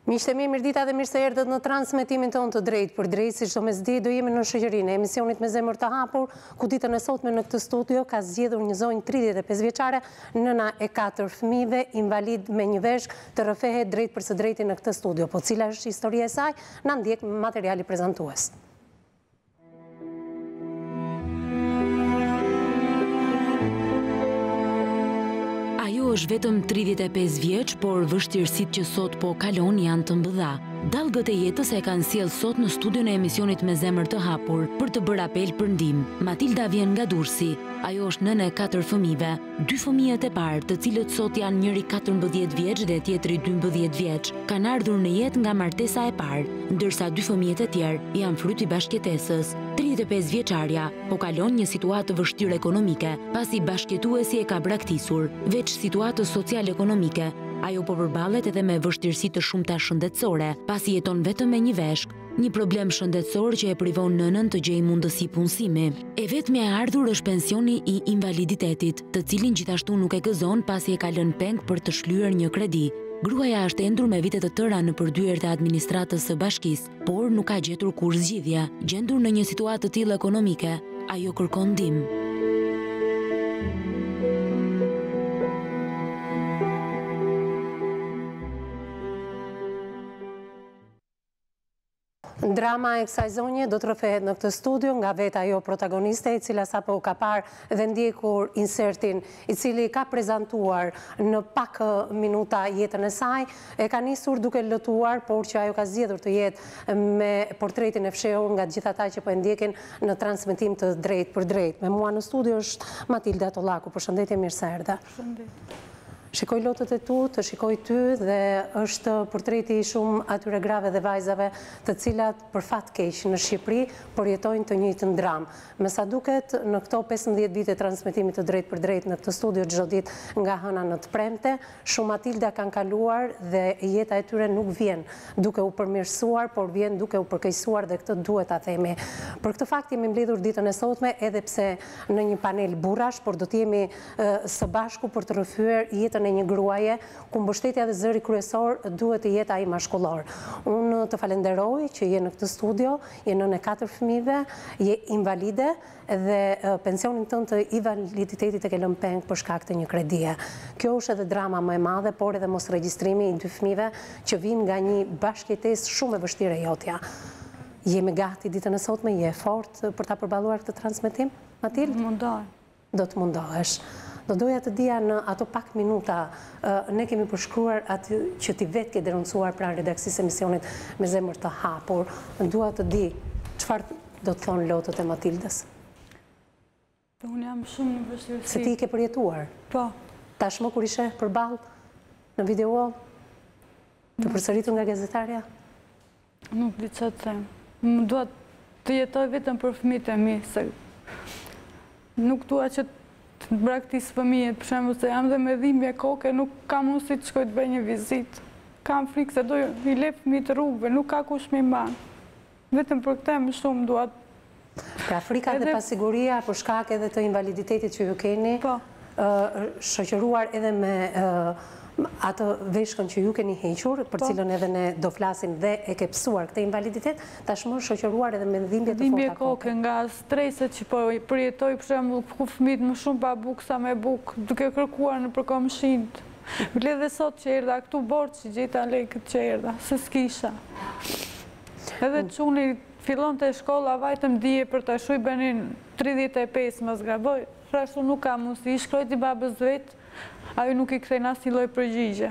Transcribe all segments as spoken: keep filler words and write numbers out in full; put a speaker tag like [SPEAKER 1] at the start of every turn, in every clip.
[SPEAKER 1] Miqtë e mi, mirëdita dhe mirë se erdhët në transmetimin tonë të drejtë për drejtë, si çdo mesditë do jemi në shoqërinë e emisionit Me Zemër të Hapur, ku ditën e sotme në këtë studio ka zgjedhur një zonjë tridhjetë e pesë vjeçare, nëna e katër fëmijëve, invalid me një veshk, të rrëfehet drejt për së drejti në këtë studio. Po cila është historia e saj? Na ndjek materiali prezantues.
[SPEAKER 2] Ajo është vetëm tridhjetë e pesë vjeç, por vështirësitë që sot po kalon janë të mbëdha. Dallgët e jetës e kanë sjellë sot në studion e emisionit Me Zemër të Hapur për të bërë apel për ndihmë. Matilda vjen nga Durrësi. Ajo është nënë e katër fëmijëve, dy fëmijët e parë, të cilët sot janë njëri katërmbëdhjetë vjeç dhe tjetri dymbëdhjetë vjeç. Kanë ardhur në jetë nga martesa e parë, ndërsa dy fëmijët e tjerë janë fruti i bashkëjetesës. tridhjetë e pesë vjeçaria po kalon një situatë vështirë ekonomike, pasi bashkëjetuesi e ka braktisur. Veç situatës social-ekonomike, ajo po përballet edhe me vështirësi të shumta shëndetësore, pasi jeton vetëm me një veshk, një problem shëndetësor që e privon nënën të gjejë mundësi punësimi. E vetmja e ardhur është pensioni i invaliditetit, të cilin gjithashtu nuk e gëzon pasi e ka lënë peng për të shlyer një kredi. Gruaja është endur me vite të tëra në përdyert e administratës së bashkisë, por nuk ka gjetur kur zgjidhje. Gjendur në një situatë të tillë ekonomike, ajo kërkon ndihmë.
[SPEAKER 1] Drama e kësaj zonje do të rrëfehet në këtë studio nga vetë ajo protagoniste, e cila sapo ka parë dhe ndjekur insertin i cili ka prezantuar në pak minuta jetën e saj, e ka nisur duke lëtuar, por që ajo ka zgjedhur të jetë me portretin e fshehur nga gjithë ata që po e ndjekin në transmetim të drejtë për drejtë. Me mua në studio është Matilda Tollaku. Përshëndetje, mirë se erdhe.
[SPEAKER 3] Përshëndetje.
[SPEAKER 1] Shikoj lotët e tu, të shikoj ty dhe është portreti shumë atyre grave dhe vajzave të cilat për fat keq në Shqipëri përjetojnë të njëjtën dramë. Me sa duket në këto pesëmbëdhjetë vite transmetimit të drejtë për drejtë në këtë studio çdo ditë nga hëna në të premte, shumë Matilda kanë kaluar dhe jeta e tyre nuk vjen duke u përmirësuar, por vjen duke u përkeqësuar dhe këtë duhet ta themi. Për këtë fakt jemi mbledhur ditën e sotme edhe pse në një panel burrash, por do të jemi së bashku për të rrëfyer jetën e një gruaje, ku mbështetja dhe zëri kryesor duhet të jetë ai mashkullor. Unë të falenderoj që je në këtë studio, je nënë e katër fëmijëve, je invalide dhe pensionin tënd të invaliditetit e ke lënë peng për shkak të një kredie. Kjo është edhe drama më e madhe, por edhe mos regjistrimi i dy fëmijëve që vinë nga një bashkëjetesë shumë e vështirë e jotja. Jemi gati ditën e sotme, je fort për ta përballuar këtë transmetim, Matilda?
[SPEAKER 3] Mundohem.
[SPEAKER 1] Do të mundohesh. Do doja të dija në ato pak minuta, ne kemi përshkruar aty që ti vetë ke denoncuar pranë redaksisë emisionit Me Zemër të Hapur. Dua të di çfarë do të thonë lotët e Matildës.
[SPEAKER 3] Unë jam shumë në vështirësi.
[SPEAKER 1] Se ti i ke përjetuar?
[SPEAKER 3] Po.
[SPEAKER 1] Tashmë kur ishe përballë në video, të përsëritur nga gazetarja?
[SPEAKER 3] Nuk di çfarë të them. Më dua të jetoj vetëm për fëmijët e mi, se nuk dua që të braktis fëmijët, për shembull se jam dhe me dhimbje koke, nuk kam mundësi të shkoj të bëj një vizitë. Kam frikë se do i le fëmijët rrugëve, nuk ka kush më i mban. Vetëm për këtë më shumë dua.
[SPEAKER 1] Pra frika dhe pasiguria për shkak edhe të invaliditetit që ju keni, shoqëruar edhe me atë veshkën që ju keni hequr, për cilën edhe ne do flasim dhe e ke psuar këtë invaliditet, tashmë shoqëruar edhe me dhimbje të forta koke.
[SPEAKER 3] Nga streset që po përjetoj, për shembull, ku fëmijët më shumë pa bukë sa me bukë, duke kërkuar në përkomshinjt. Ble dhe sot që erdha këtu borç që gjeta lekët që erdha, se s'kisha. Edhe çuni fillon të shkolla vajtëm dije për ta shuj benin tridhjetë e pesë më zgaboj, thashtu nuk ka mundësi, shkroj ti babës vetë, ajo nuk i kthejnë asnjë lloj përgjigje.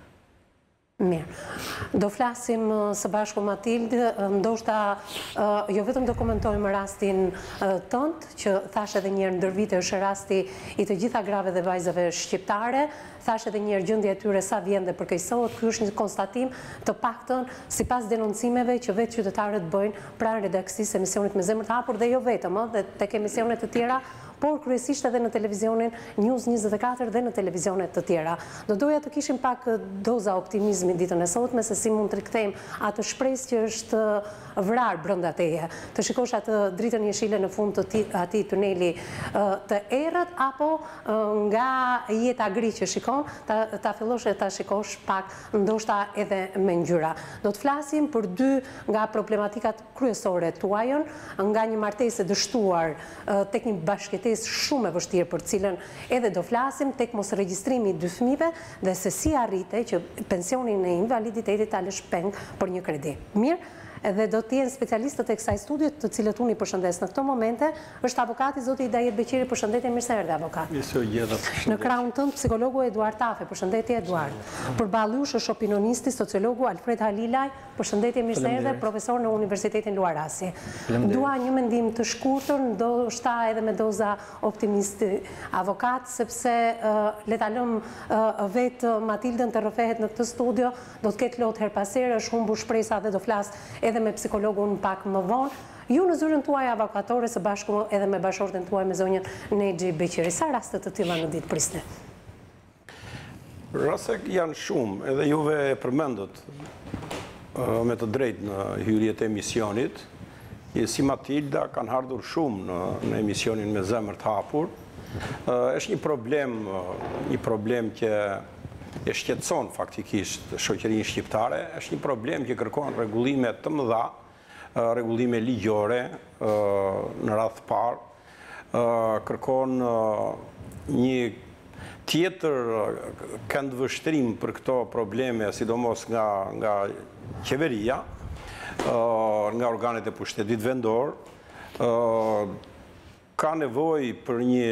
[SPEAKER 1] Mirë. Do flasim së bashku Matildë, ndoshta jo vetëm do komentojmë rastin tënd, që thash edhe një herë ndër vite është rasti i të gjitha grave dhe vajzave shqiptare, thash edhe një herë gjendja e tyre sa vjen dhe përkeqësohet, ky është një konstatim të paktën sipas denoncimeve që vetë qytetarët bëjnë pranë redaksisë emisionit Me Zemër të Hapur dhe jo vetëm, dhe tek emisionet të tjera por kryesisht edhe në televizionin News njëzet e katër dhe në televizionet të tjera. Do doja të kishim pak doza optimizmi ditën e sotme, se si mund të rikthejmë atë shpresë që është vrarë brenda teje. Të shikosh atë dritën jeshile në fund të atij tuneli të errët, apo nga jeta gri që shikon, ta, ta fillosh e ta shikosh pak ndoshta edhe me ngjyra. Do të flasim për dy nga problematikat kryesore tuajën, nga një martesë e dështuar tek një bashkëtesë shumë e vështirë për cilën edhe do flasim, tek mos regjistrimi i dy fëmijëve dhe se si arritej që pensionin e invaliditetit ta lësh peng për një kredi. Mirë, edhe do të jenë specialistët e kësaj studie, të cilët unë i përshëndes në këto momente, është avokati zoti Idajet Beqiri. Përshëndetje, mirë se erdhe avokat. Në krahun tënd psikologu Eduard Tafe. Përshëndetje Eduard. Përballë jush është opinionisti, sociologu Alfred Halilaj. Përshëndetje, mirë se erdhe, profesor në Universitetin Luarasi. Dua një mendim të shkurtër, ndoshta edhe me doza optimisti avokat, sepse le ta lëm vetë Matildën të rrëfehet në këtë studio, do të ketë lot her pas here, është humbur shpresa dhe do flas edhe me psikologun pak më vonë. Ju në zyrën tuaj avokatore së bashku edhe me bashorten tuaj me zonjën Nexhi Beqiri. Sa raste të tilla në ditë prisni?
[SPEAKER 4] Raste janë shumë, edhe juve e përmendët me të drejtë në hyrjet e emisionit. Si Matilda kanë ardhur shumë në, në emisionin Me Zemër të Hapur. Është një problem, një problem që e shqetëson faktikisht shoqërinë shqiptare, është një problem që kërkon rregullime të mëdha, rregullime ligjore në radh të parë, kërkon një tjetër këndvështrim për këto probleme, sidomos nga, nga qeveria, nga organet e pushtetit vendor, ka nevojë për një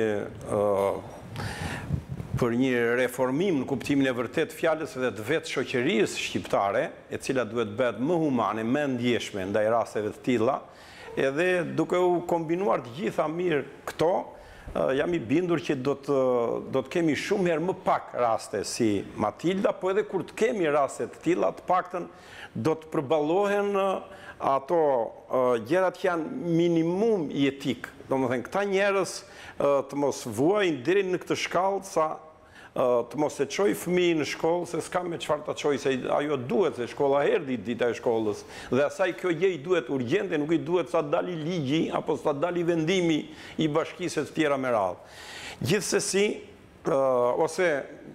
[SPEAKER 4] për një reformim në kuptimin e vërtet fjalës edhe të vetë shoqërisë shqiptare, e cila duhet bëhet më humane, më ndjeshme ndaj rasteve të tilla, edhe duke u kombinuar të gjitha mirë këto, jam i bindur që do të, do të kemi shumë herë më pak raste si Matilda, po edhe kur të kemi raste të tilla, të paktën do të përballohen ato gjërat që janë minimum i etik. Domethënë këta njerëz të mos vuajnë deri në këtë shkallë sa të mos e çoj fëmijën në shkollë, se s'kam me çfarë ta çoj, se ajo duhet, se shkolla erdhi dita e shkollës, dhe asaj kjo gjë i duhet urgjente, nuk i duhet sa dali ligji apo sa dali vendimi i bashkisë të tjera me radhë. Gjithsesi, ose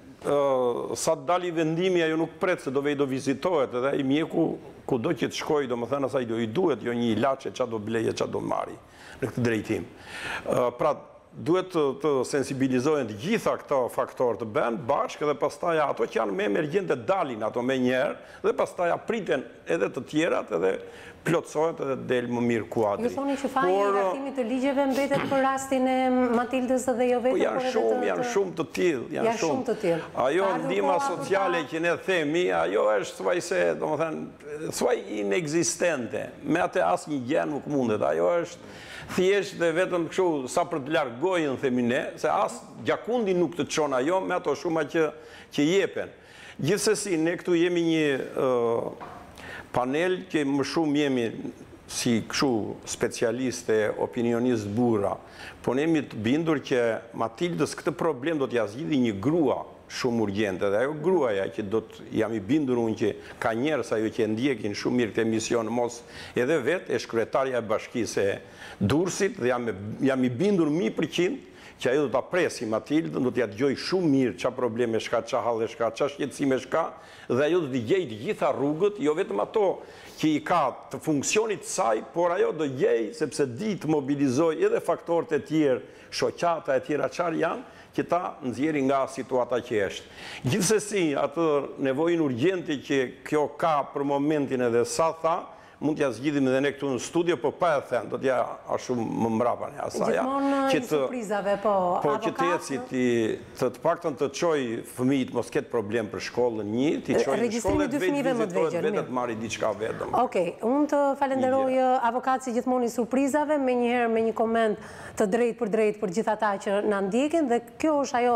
[SPEAKER 4] sa dali vendimi ajo nuk pret se do vej do vizitohet, edhe i mjeku kudo që të shkojë, domethënë asaj do i duhet jo një ilaçe çfarë do bleje, çfarë do marri në këtë drejtim. Pra duhet të, të sensibilizohen të gjitha këto faktorë të bëhen bashkë, dhe pastaj ato që janë më emergjente dalin ato më njëherë, dhe pastaj priten edhe të tjerat, edhe plotësohet edhe del më mirë kuadri.
[SPEAKER 1] Ju thoni që faji i hartimit të ligjeve mbetet për rastin e Matildës dhe jo vetëm
[SPEAKER 4] janë shumë, janë shumë të tillë, janë shumë të tillë. Ajo ndihma sociale që ne themi, ajo është thuajse, domethënë, thuaj inekzistente, me atë asnjë gjë nuk mundet. Ajo është thjesht dhe vetëm kështu sa për të larë gojën, themi ne, se as gjakundi nuk të çon ajo me ato shuma që, që jepen. Gjithsesi, ne këtu jemi një uh, panel që më shumë jemi si kështu specialiste, opinionist burra, po ne jemi të bindur që Matildës këtë problem do t'ja zgjidhë një grua shumë urgjente, dhe ajo gruaja që do të jam i bindur unë që ka njerëz ajo që ndjekin shumë mirë këtë emision, mos edhe vetë e shkretarja e bashkisë e Durrësit, dhe jam, jam i bindur mi përqind që ajo do të apresi Matildën, do t'ja dëgjoj shumë mirë qa probleme shka, qa halle shka, qa shqetësime shka, dhe ajo do t'i gjej të gjitha rrugët, jo vetëm ato që i ka të funksionit saj, por ajo do gjej sepse di të mobilizoj edhe faktorët e tjerë, shoqata e tjera qarë janë, që ta nxjerrin nga situata që është. Gjithsesi, atë nevojën urgjente që kjo ka për momentin edhe sa tha, mund t'ja zgjidhim edhe ne këtu në studio, po pa e thënë, do t'ja ashtu më mbrapa një asaja.
[SPEAKER 1] Gjithmonë i surprizave, po avokat...
[SPEAKER 4] Po që të jetë si ti, të të paktën të çoj fëmijët, mos ketë problem për shkollën një, ti çoj në shkollën vetë vizitohet vetë të marri diçka vetëm.
[SPEAKER 1] Okej, unë të falenderoj avokat si gjithmonë i surprizave, me njëherë me një koment të drejt për drejt për gjithë ata që na ndjekin, dhe kjo është ajo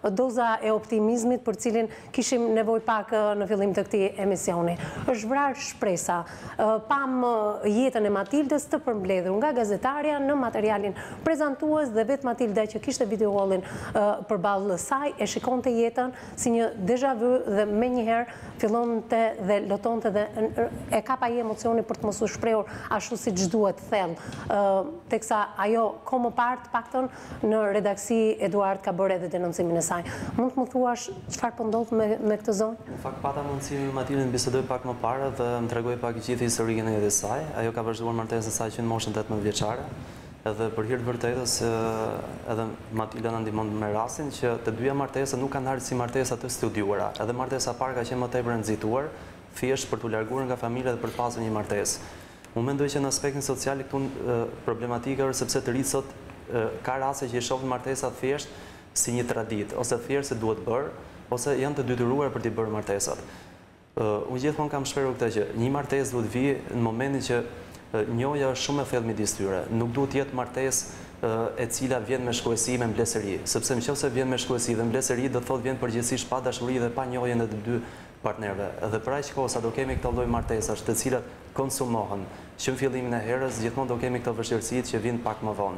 [SPEAKER 1] doza e optimizmit për cilin kishim nevoj pak në fillim të këtij emisioni. Është vrarë shpresa. Pam jetën e Matildës të përmbledhur nga gazetarja në materialin prezantues dhe vetë Matilda që kishte videollin përballë saj e shikonte jetën si një déjà vu dhe me njëherë fillonte dhe lotonte dhe e kapa i emocioni për të mos u shprehur ashtu siç duhet thellë. Teksa ajo ko më parë paktën në redaksi Eduard ka bërë edhe denoncimin e saj. Mund të më thuash çfarë po ndodh me me këtë zonë?
[SPEAKER 5] Në fakt pata mundësi me Matildën bisedoj pak më parë dhe më tregoi pak gjithë historikën e jetës së saj. Ajo ka vazhduar martesën e saj që në moshën tetëmbëdhjetë vjeçare. Edhe për hir të vërtetës edhe Matilda na ndihmon me rastin që të dyja martesat nuk kanë ardhur si martesa të studiuara. Edhe martesa e parë ka qenë më tepër e nxituar, thjesht për t'u larguar nga familja dhe për të pasur një martesë. Unë mendoj që në aspektin social këtu problematika është sepse të rinjt sot ka raste që i shohin martesat thjesht si një traditë ose thjesht se duhet bërë ose janë të detyruar për t'i bërë martesat. Unë gjithmonë kam shprehur këtë që një martesë duhet vijë në momentin që njohja është shumë e thellë midis tyre. Nuk duhet jetë martesë e cila vjen me shkuesi me mbledhëri, sepse nëse vjen me shkuesi dhe mbledhëri do thotë vjen përgjithsisht pa dashuri dhe pa njohjen e të dy partnerëve. Dhe për aq kohë sa do kemi këto lloj martesash të cilat konsumohen, që në fillimin e herës gjithmonë do kemi këto vështirësitë që vijnë pak më vonë.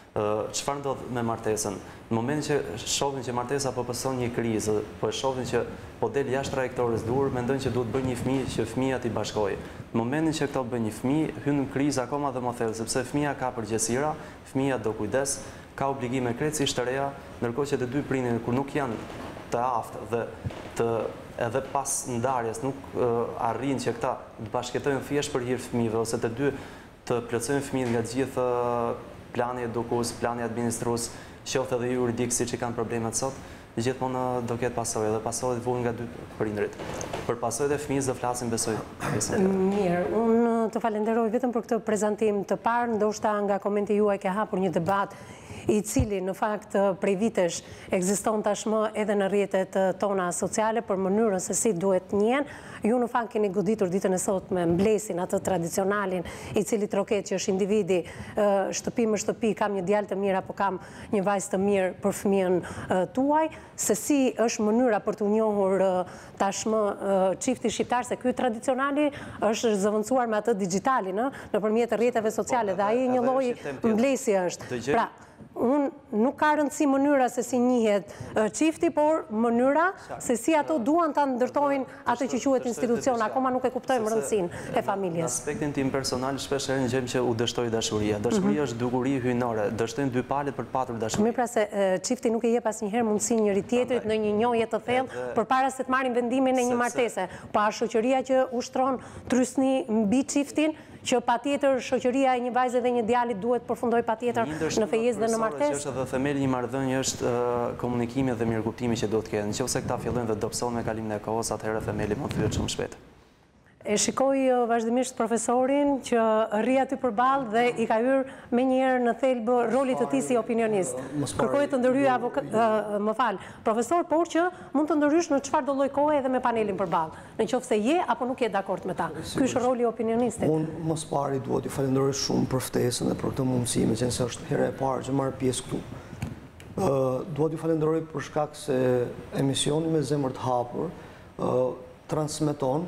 [SPEAKER 5] Çfarë ndodh me martesën? Në momentin që shohin që martesa po pëson një krizë, po shohin që po del jashtë trajektorës dur, mendojnë që duhet bëjnë një fëmijë që fëmia t'i bashkojë. Në momentin që këto bëjnë një fëmijë, hyn në krizë akoma dhe më thellë, sepse fëmia ka përgjegjësira, fëmia do kujdes, ka obligime krejtësisht të reja, ndërkohë që të dy prindërit kur nuk janë të aftë dhe të edhe pas ndarjes nuk arrin që këta të bashkëtojnë thjesht për hir fëmijëve ose të dy të plotësojnë fëmijët nga gjithë plani edukus, plani administrues, qoftë edhe juridik siç i kanë problemet sot, gjithmonë do ketë pasojë dhe pasojët vijnë nga dy prindërit. Për pasojët e fëmijës do flasim besoj.
[SPEAKER 1] Mirë, unë të falenderoj vetëm për këtë prezantim të parë, ndoshta nga komenti juaj ke hapur një debat i cili në fakt prej vitesh ekziston tashmë edhe në rrjetet tona sociale për mënyrën se si duhet njen. Ju në fakt keni goditur ditën e sot me mblesin atë tradicionalin i cili troket që është individi shtëpi më shtëpi, kam një djalë të mirë apo kam një vajzë të mirë për fëmijën tuaj, se si është mënyra për të njohur tashmë çifti shqiptar se ky tradicionali është zëvendësuar me atë digjitalin, nëpërmjet rrjeteve sociale dhe ai një lloj mblesi është. Pra, unë nuk ka rëndësi mënyra se si njihet çifti, por mënyra se si ato duan ta ndërtojnë atë që quhet institucion, akoma nuk e kuptojmë rëndësinë e familjes.
[SPEAKER 5] Në aspektin tim personal shpesh herë gjejmë që u dështoi dashuria. Dashuria është dukuri hyjnore, dështojnë dy palët për të patur dashuri.
[SPEAKER 1] Mirë, pra se çifti nuk i jep asnjëherë mundësi njëri tjetrit në një njohje të thellë përpara se të marrin vendimin e një martese. Pa shoqëria që ushtron trysni mbi çiftin, që patjetër shoqëria e një vajze dhe një djalit duhet përfundoj patjetër në fejesë dhe në martesë.
[SPEAKER 5] Është edhe themeli një marrëdhënie është komunikimi dhe mirëkuptimi që duhet të ketë. Nëse këta fillojnë dhe dobësohen me kalimin e kohës, atëherë themeli mund të thyet shumë shpejt.
[SPEAKER 1] E shikoj vazhdimisht profesorin që rri aty përballë dhe i ka hyrë menjëherë në thelbë rolit të tij si opinionist. Kërkoj të ndërhyj më fal, profesor, por që mund të ndërhysh në çfarë do lloj kohe edhe me panelin përballë. Nëse je apo nuk je dakord me ta. Ky është roli i opinionistit.
[SPEAKER 6] Unë më së pari dua t'i falenderoj shumë për ftesën dhe për këtë mundësi, meqense është hera e parë që marr pjesë këtu. Dua t'ju falenderoj për shkak se emisioni me zemër të hapur transmeton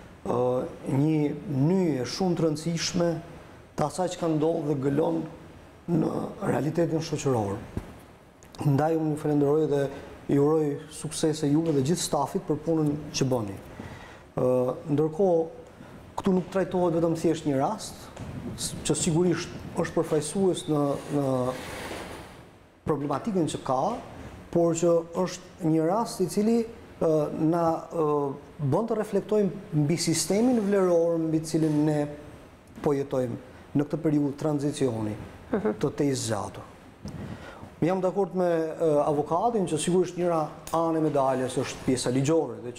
[SPEAKER 6] një nyje shumë të rëndësishme të asaj që ka ndodhur dhe gëlon në realitetin shoqëror. Ndaj unë ju falenderoj dhe ju uroj suksese juve dhe gjithë stafit për punën që bëni. Ndërkohë, këtu nuk trajtohet vetëm thjesht një rast, që sigurisht është përfaqësues në në problematikën që ka, por që është një rast i cili na bën të reflektojmë mbi sistemin vleror mbi cilin ne po jetojmë në këtë periudhë tranzicioni të tej zgjatur. Jam dakord me avokatin që sigurisht njëra anë e medaljes është pjesa ligjore dhe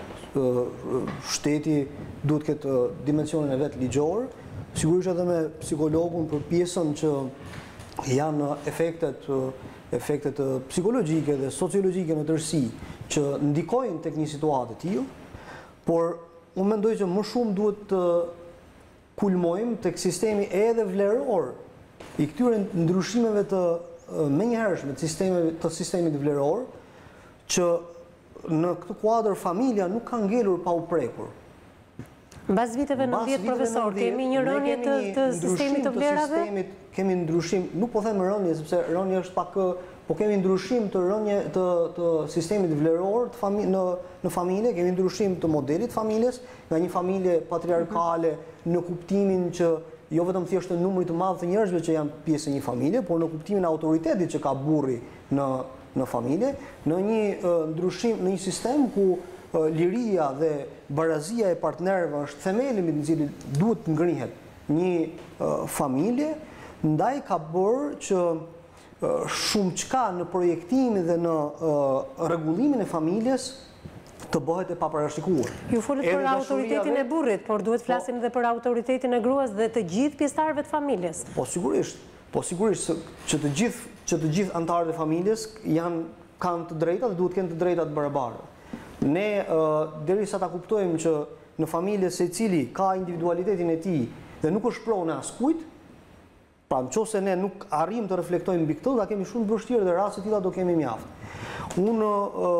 [SPEAKER 6] që shteti duhet ketë dimensionin e vet ligjor, sigurisht edhe me psikologun për pjesën që janë efektet efektet psikologjike dhe sociologjike në tërësi që ndikojnë tek një situatë të tillë, por unë mendoj që më shumë duhet të kulmojmë tek sistemi edhe vleror i këtyre ndryshimeve të menjëhershme të sistemit të sistemit vleror, që në këtë kuadër familja nuk ka ngelur pa u prekur.
[SPEAKER 1] Në bas viteve nëntëdhjetë, profesor, kemi një rënje të sistemit të vlerave?
[SPEAKER 6] Kemi ndryshim, nuk po them rënje, sepse rënje është pak, po kemi ndryshim të rënje të sistemit vleror në familje, kemi ndryshim të modelit familjes, nga një familje patriarkale në kuptimin që jo vetëm thjesht në numrit të madh të njerëzve që janë pjesë e një familje, por në kuptimin e autoritetit që ka burri në familje, në një ndryshim, në një sistem ku liria dhe barazia e partnerëve është themeli mbi të cilin duhet të ngrihet një familje, ndaj ka bërë që shumë çka në projektimin dhe në rregullimin e familjes të bëhet e paparashikuar.
[SPEAKER 1] Ju folet për autoritetin e burrit, por duhet flasim dhe për autoritetin e gruas dhe të gjithë pjesëtarëve të familjes.
[SPEAKER 6] Po sigurisht, po sigurisht që të gjithë që të gjithë anëtarët e familjes janë kanë të drejta dhe duhet të kenë të drejta të barabarta. Ne derisa ta kuptojmë që në familje secili ka individualitetin e tij dhe nuk është pronë askujt, pra nëse ne nuk arrijmë të reflektojmë mbi këtë, do kemi shumë të vështirë dhe raste të tilla do kemi mjaft. Unë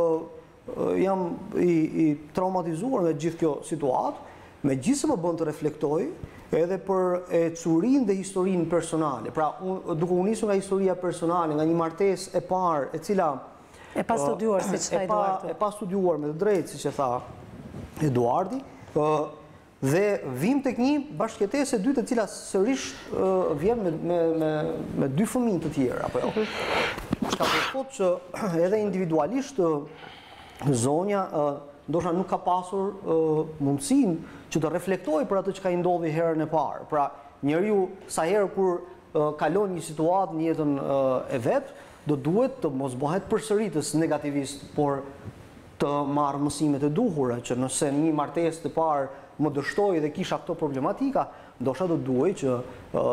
[SPEAKER 6] jam i traumatizuar nga gjithë kjo situatë, megjithëse më bën të reflektoj edhe për ecurinë dhe historinë personale. Pra, duke u nisur nga historia personale, nga një martesë e parë, e cila
[SPEAKER 1] e pa studiuar, siç tha Eduardi.
[SPEAKER 6] E pa studiuar me të drejtë, siç e tha Eduardi, dhe vim tek një bashkëjetesë e dytë e cila sërish vjen me dy fëmijë të tjerë, apo jo. Shka po thotë që edhe individualisht zonja ndoshta nuk ka pasur mundësinë që të reflektojë për atë që ka i ndodhi herën e parë. Pra, njeriu sa herë kur kalon një situatë në jetën e vet, do duhet të mos bëhet përsëritës negativist, por të marrë mësimet e duhura, që nëse një martesë të parë më dështoi dhe kisha këto problematika, ndoshta do duhet që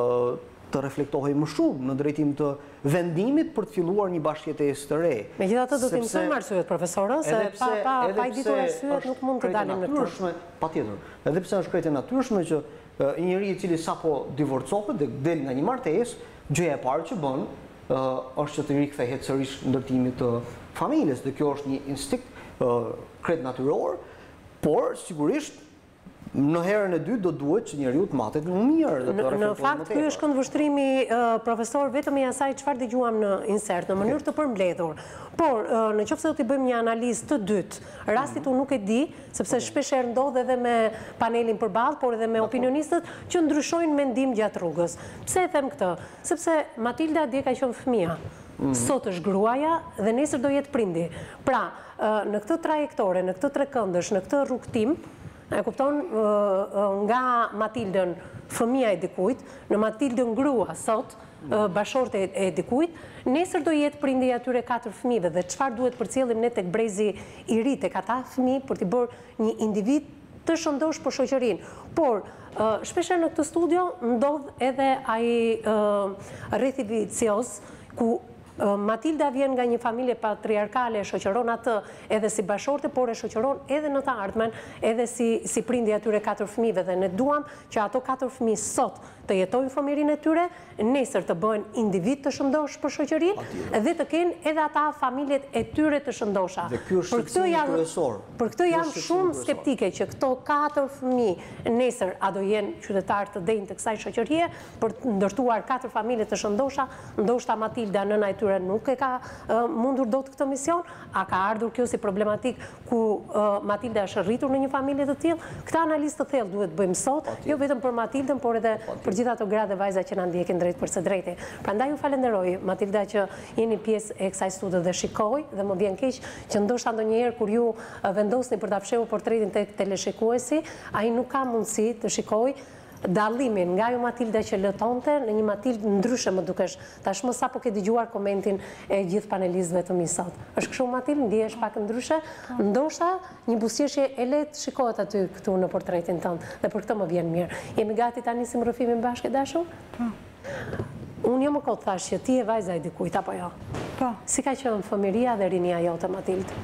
[SPEAKER 6] të reflektohej më shumë në drejtim të vendimit për të filluar një bashkëjetesë të re.
[SPEAKER 1] Megjithatë do të mësojmë arsyet, profesorë, se pa i ditur arsyet nuk mund të dalim në këtë.
[SPEAKER 6] Patjetër. Edhe pse është krejtë e natyrshme që një njeri i cili sapo divorcohet dhe del nga një martesë, gjëja e parë që bën është që të rikthehet sërish ndërtimit të familjes, dhe kjo është një instinkt krejt natyror, por sigurisht në herën e dytë do duhet që njeriu të matet më mirë dhe të reflektojë më tepër.
[SPEAKER 1] Në fakt ky është këndvështrimi, profesor, vetëm i asaj çfarë dëgjuam në insert, në mënyrë të përmbledhur. Por në qoftë se do t'i bëjmë një analizë të dytë, rastit unë nuk e di, sepse shpeshherë ndodh edhe me panelin përballë, por edhe me opinionistët që ndryshojnë mendim gjatë rrugës. Pse e them këtë? Sepse Matilda dje ka qenë fëmia. Sot është gruaja dhe nesër do jetë prindi. Pra, në këtë trajektore, në këtë trekëndësh, në këtë rrugtim, e kupton, nga Matildën fëmia e dikujt, në Matildën grua sot, bashorte e dikujt, nesër do jetë prindi atyre katër fëmijëve dhe çfarë duhet përcjellim ne tek brezi i ri tek ata fëmijë për t'i bërë një individ të shëndosh për shoqërinë. Por shpeshherë në këtë studio ndodh edhe ai rrethi vicioz ku Matilda vjen nga një familje patriarkale, shoqëron atë edhe si bashorte, por e shoqëron edhe në të ardhmen, edhe si prindi atyre katër fëmijëve, dhe ne duam që ato katër fëmijë sot të jetojnë fëmijërinë e tyre, nesër të bëhen individ të shëndosh për shoqërinë dhe të kenë edhe ata familjet e tyre të shëndosha.
[SPEAKER 6] Dhe ky është shqetësimi kryesor.
[SPEAKER 1] Për këtë jam shumë skeptike që këto katër fëmijë nesër a do jenë qytetarë të denjtë të kësaj shoqërie për të ndërtuar katër familje të shëndosha, ndoshta Matilda nëna e tyre nuk e ka mundur dot këtë mision, a ka ardhur kjo si problematik ku Matilda është rritur në një familje të tillë? Këtë analizë të thellë duhet bëjmë sot, jo vetëm për Matildën, por edhe për gjithë ato gra dhe vajza që na ndjekin drejt për së drejti. Prandaj ju falenderoj, Matilda, që jeni pjesë e kësaj studie dhe shikoj, dhe më vjen keq që ndoshta ndonjëherë kur ju vendosni për ta fshehur portretin tek teleshikuesi, ai nuk ka mundësi të shikojë dallimin nga ju Matilda që lëtonte në një Matildë ndryshe më dukesh. Tashmë sapo ke dëgjuar komentin e gjithë panelistëve të mi sot. Është kështu Matildë, ndihesh pak ndryshe? Ndoshta një buzëqeshje e lehtë shikohet aty këtu në portretin tënd dhe për këtë më vjen mirë. Jemi gati ta nisim rrëfimin bashkë, dashur?
[SPEAKER 3] Po.
[SPEAKER 1] Unë jo më kot thash që ti e vajza e dikujt apo jo?
[SPEAKER 3] Po.
[SPEAKER 1] Si ka qenë fëmiria dhe rinia jote, Matildë?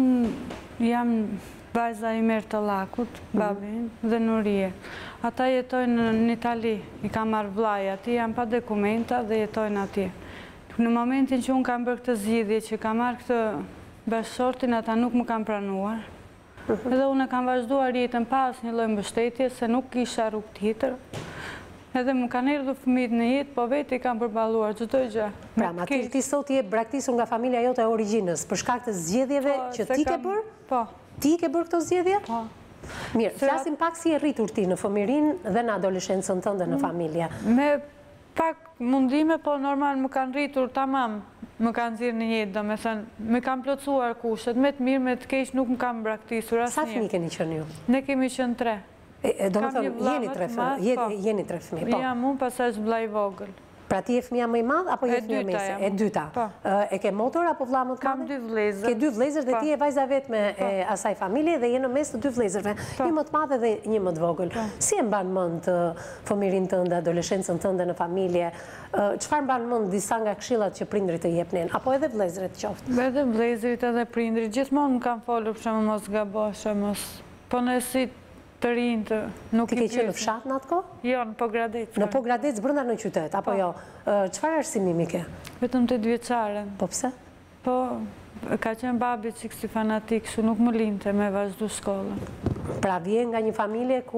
[SPEAKER 3] Unë jam vajza i merë të lakut, babin dhe Nurie. Ata jetojnë në Itali, i kam marrë vllai aty, janë pa dokumenta dhe jetojnë atje. Në momentin që unë kam bërë këtë zgjidhje, që kam marrë këtë bashkëshortin ata nuk më kanë pranuar. Edhe unë kam vazhduar jetën pas një lloj mbështetje, se nuk kisha rrugë tjetër. Edhe më kanë erdhur fëmijët në jetë, po vetë i kam përballuar çdo gjë.
[SPEAKER 1] Pra, Matilda, ti sot je braktisur nga familja jote e origjinës për shkak të zgjedhjeve që ti ke bërë?
[SPEAKER 3] Po.
[SPEAKER 1] Ti ke bërë këto zgjedhje?
[SPEAKER 3] Po.
[SPEAKER 1] Mirë, flasim pak si e rritur ti në fëmijërinë dhe në adoleshencën tënde në familje.
[SPEAKER 3] Me pak mundime, po normal më kanë rritur tamam, më kanë zirë një jetë, do me thënë, më kanë plotësuar kushet, me të mirë, me të keq nuk më kanë braktisur asnjë.
[SPEAKER 1] Sa fëmijë keni qenë ju?
[SPEAKER 3] Ne kemi qenë tre.
[SPEAKER 1] Do me thënë, jeni tre fëmijë, jeni tre fëmijë, po.
[SPEAKER 3] Jam unë, pastaj është vllai i vogël.
[SPEAKER 1] Pra ti e fëmija më i madh apo je fëmija më e dyta? E ke motor apo vëlla më të madh?
[SPEAKER 3] Kam dy vëllezër.
[SPEAKER 1] Ke dy vëllezër dhe ti je vajza vetme e asaj familje dhe je në mes të dy vëllezërve, një më të madhe dhe një më të vogël. Si e mban mend fëmijërinë tënde, adoleshencën tënde në familje? Çfarë mban mend disa nga këshillat që prindrit të jepnin apo edhe vëllezërit qoftë?
[SPEAKER 3] Edhe vëllezërit edhe prindrit gjithmonë më kanë folur për shembull mos gabosh, mos. Po nëse të rinjë të nuk i
[SPEAKER 1] pyesin. Ti ke qenë në fshat në atë kohë?
[SPEAKER 3] Jo, në Pogradec.
[SPEAKER 1] Në Pogradec brenda në qytet, apo jo? Çfarë arsimimi ke?
[SPEAKER 3] Vetëm të vjeçaren.
[SPEAKER 1] Po pse?
[SPEAKER 3] Po, ka qenë babi çik si fanatik, kështu nuk më linte me vazhdu shkollën.
[SPEAKER 1] Pra vjen nga një familje ku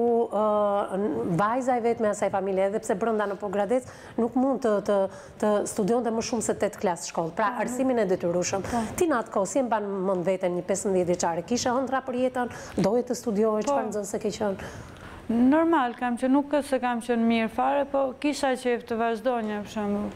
[SPEAKER 1] vajza e vetme asaj familje, edhe pse brenda në Pogradec nuk mund të studionte më shumë se tetë klasë shkollë. Pra arsimin e detyrueshëm. Ti në atë kohë si e mban mend veten një pesëmbëdhjetë vjeçare? Kishe ëndra për jetën? Doje të studioje? Çfarë nxënëse ke qenë?
[SPEAKER 3] Normal, kam që nuk se kam qenë mirë fare, po kisha qejf të vazhdonja për shembull.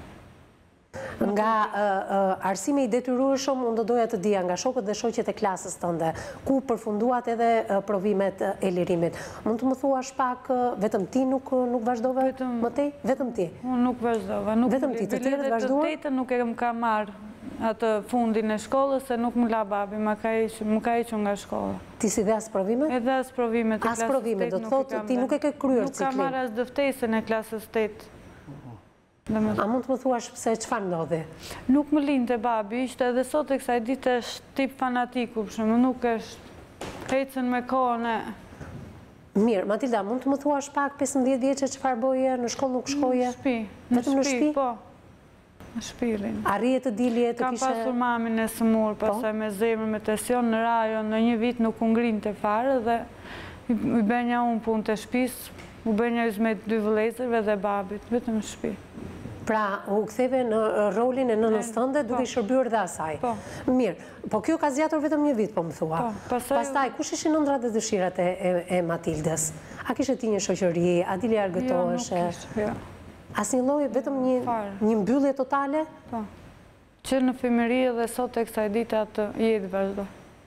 [SPEAKER 1] Nga arsimi i detyrueshëm, unë do doja të dija nga shokët dhe shoqet e klasës tënde, ku përfunduat edhe provimet e lirimit. Mund të më thuash pak, vetëm ti nuk vazhdove më tej? Vetëm ti?
[SPEAKER 3] Unë nuk vazhdova.
[SPEAKER 1] Vetëm ti, të tjerët vazhduan?
[SPEAKER 3] Të tetën nuk e më ka marrë atë fundin e shkollës, se nuk më la babi, më ka hequr nga shkolla.
[SPEAKER 1] Ti si dhe as provimet?
[SPEAKER 3] Edhe as provimet e klasës
[SPEAKER 1] As provimet, do të thotë ti nuk e ke kryer ciklin?
[SPEAKER 3] Nuk ka marrë as dëftesën e klasës tetë.
[SPEAKER 1] A mund të më thuash pse çfarë ndodhi?
[SPEAKER 3] Nuk më linte babi, ishte edhe sot e kësaj dite është tip fanatiku, për shembull, nuk është ecën me kohën e...
[SPEAKER 1] Mirë, Matilda, mund të më thuash pak pesëmbëdhjetë vjeçe çfarë bëje, në shkollë nuk shkoje?
[SPEAKER 3] Në shtëpi.
[SPEAKER 1] Vetëm në shtëpi?
[SPEAKER 3] Po. Në shtëpi.
[SPEAKER 1] Arrije të dilje të kishe...
[SPEAKER 3] Kam pasur mamin e sëmur, pastaj me zemër, me tension në rajon, në një vit nuk u ngrinte fare dhe i bënja unë punë të shtëpisë, u bënja me dy vëllezërve dhe babit, vetëm në shtëpi.
[SPEAKER 1] Pra, u ktheve në rolin e nënës tënde duke i shërbyer dhe asaj. Mirë, po kjo ka zgjatur vetëm një vit, po më thua. Pastaj, kush ishin ëndrat dhe dëshirat e Matildës? A kishe ti një shoqëri, a dili argëtoheshe?
[SPEAKER 3] Jo, nuk kishe, jo.
[SPEAKER 1] Asnjë lloj, vetëm një mbyllje totale?
[SPEAKER 3] Po. Që në fëmijëri dhe sot e kësaj dite atë jetë vazhdo.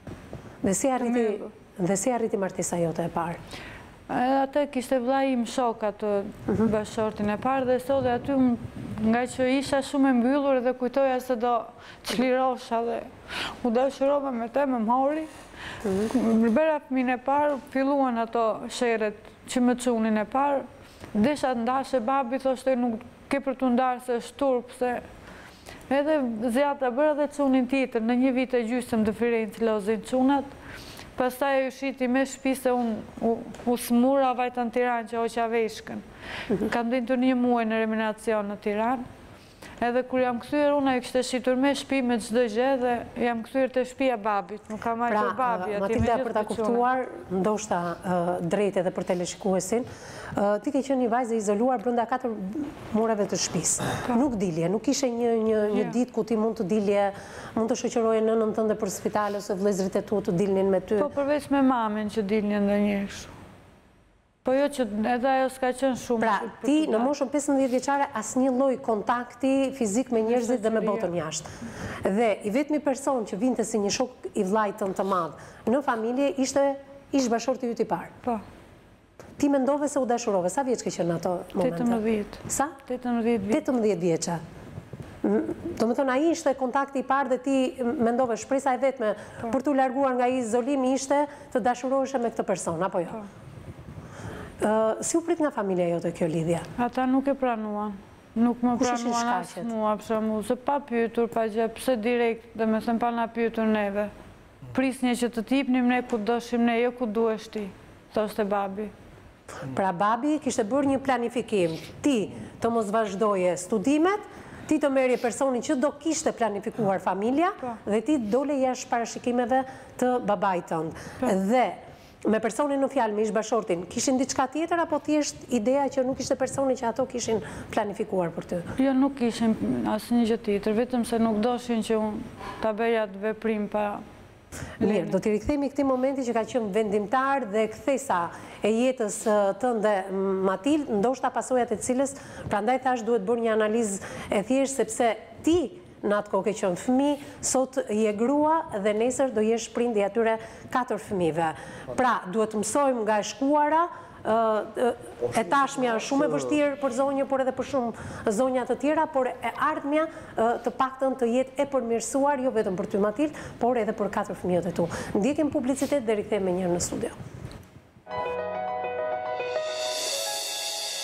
[SPEAKER 1] Dhe si arriti martesa jote e parë?
[SPEAKER 3] Atë kishte vllai im shok atë bashkëshortin e parë dhe sot aty nga që isha shumë e mbyllur dhe kujtoja se do çlirosha dhe u dashurova me të më mori. Bëra fëmin e parë, filluan ato sherret që më çunin e parë. Desha të ndashe babi, thoshte nuk ke për të ndarë se është turp, se edhe zjata bëra dhe çunin tjetër, në një vit e gjysmë të Firenze lozin çunat. Pastaj u shiti me shtëpi se unë u smura vajta në Tiranë që hoqa veshkën. Kam dintur një muaj në reminacion në Tiranë. Edhe kur jam kthyer unë ai kishte shitur me shtëpi me çdo gjë dhe jam kthyer te shtëpia babit. Nuk kam marrë babi aty.
[SPEAKER 1] Pra, Matilda, për ta kuptuar, ndoshta drejt edhe për teleshikuesin, ti ke qenë një vajzë e izoluar brenda katër mureve të shtëpisë. Nuk dilje, nuk ishe një ditë ku ti mund të dilje, mund të shoqëroje nënën tënde për spital ose vëllezërit e tu të dilnin me ty.
[SPEAKER 3] Po përveç me mamin që dilnin ndonjëherë. Po jo që edhe ajo s'ka qenë shumë.
[SPEAKER 1] Pra, ti në moshën pesëmbëdhjetë vjeçare asnjë lloj kontakti fizik me njerëzit dhe me botën jashtë. Dhe i vetmi person që vinte si një shok i vllait tënd të madh në familje ishte ish bashorti yt i parë.
[SPEAKER 3] Po.
[SPEAKER 1] Ti mendove se u dashurove, sa vjeç ke qenë në ato momente?
[SPEAKER 3] tetëmbëdhjetë.
[SPEAKER 1] Sa?
[SPEAKER 3] tetëmbëdhjetë vjeç.
[SPEAKER 1] tetëmbëdhjetë vjeçë. Do më thënë, a ishte kontakti i parë dhe ti mendove shpresa e vetme për t'u larguar nga izolimi ishte të dashuroheshe me këtë person, apo jo? Si u prit nga familja jote kjo lidhja?
[SPEAKER 3] Ata nuk e pranuan. Nuk më pranuan asë mua, për shembull, se pa pyetur, pa gjë, pse direkt, dhe me thënë pa na pyetur neve. Prisnje që të t'jipnim ne ku doshim ne, jo ku duhesh ti, thoshte babi.
[SPEAKER 1] Pra babi kishte bërë një planifikim, ti të mos vazhdoje studimet, ti të merje personin që do kishte planifikuar familja dhe ti dole jashtë parashikimeve të babait tënd. Dhe me personin në fjalë, me ish bashortin, kishin diçka tjetër apo thjesht ideja që nuk ishte personi që ato kishin planifikuar për ty?
[SPEAKER 3] Jo, nuk kishin asnjë gjë tjetër, vetëm se nuk doshin që unë ta bëja atë veprim pa.
[SPEAKER 1] Mirë, do t'i rikthemi këtij momenti që ka qenë vendimtar dhe kthesa e jetës tënde Matil, ndoshta pasojat e cilës, prandaj thash duhet bërë një analizë e thjeshtë sepse ti në atë kohë ke qenë fëmijë, sot je grua dhe nesër do jesh prindi atyre katër fëmijëve. Pra, duhet mësojmë nga e shkuara, e tashmja është shumë e vështirë për zonjë, por edhe për shumë zonja të tjera, por e ardhmja të paktën të jetë e përmirësuar, jo vetëm për ty Matil, por edhe për katër fëmijët e tu. Ndjekim publicitet dhe rikthehemi një herë në studio.